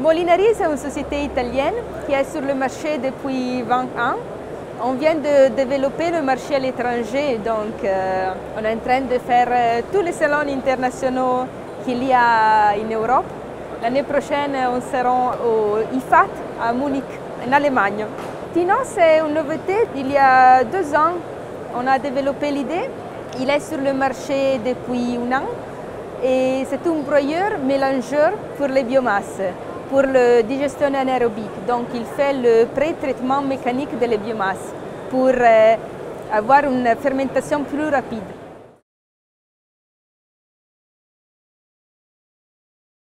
Molinari, c'est une société italienne qui est sur le marché depuis 20 ans. On vient de développer le marché à l'étranger, donc on est en train de faire tous les salons internationaux qu'il y a en Europe. L'année prochaine, on sera au IFAT à Munich, en Allemagne. Tino, c'est une nouveauté. Il y a 2 ans, on a développé l'idée. Il est sur le marché depuis 1 an et c'est un broyeur mélangeur pour les biomasses, pour la digestion anaérobique. Donc il fait le pré-traitement mécanique de les biomasses pour avoir une fermentation plus rapide.